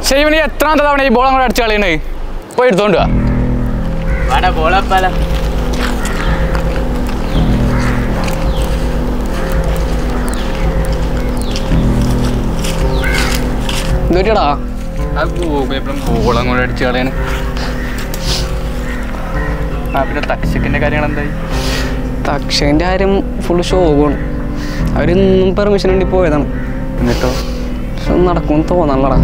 ശരി എത്രാമത്തെ തവണ ഈ ബോൾ അങ്ങോട്ട് അടിച്ചു കളയണേ പോയി എടുത്തോണ്ട് ബോളപ്പല എന്തുപറ്റിയടാ ആ എപ്പോഴും ബോൾ അങ്ങോട്ട് അടിച്ചു കളയാണ്. ആ പിന്നെ തക്ഷക്കിൻ്റെ കാര്യങ്ങൾ എന്തായി? തക്ഷൻ്റെ കാര്യം ഫുള്ള് ഷോകാണ്. അവരിന്നും പെർമിഷൻ വേണ്ടി പോയതാണ്. എന്നിട്ടോ പക്ഷെ നടക്കുമെന്ന് തോന്നണല്ലടാ.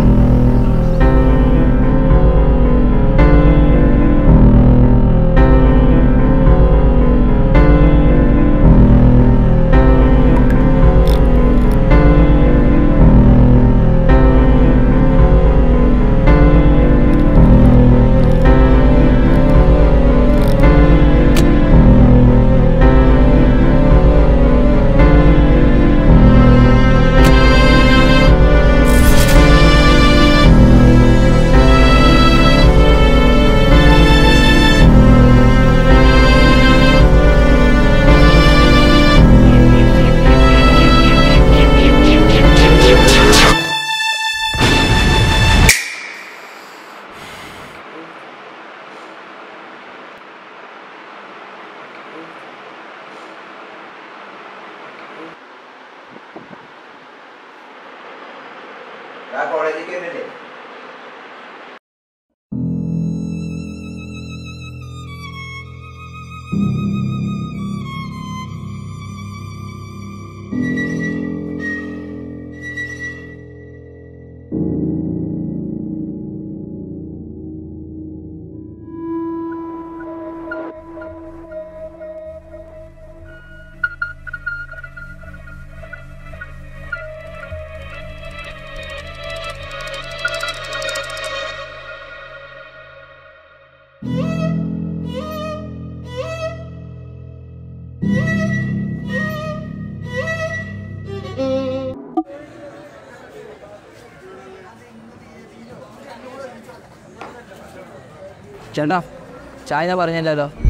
ചേട്ടാ ചായ ഞാൻ പറഞ്ഞല്ലോ.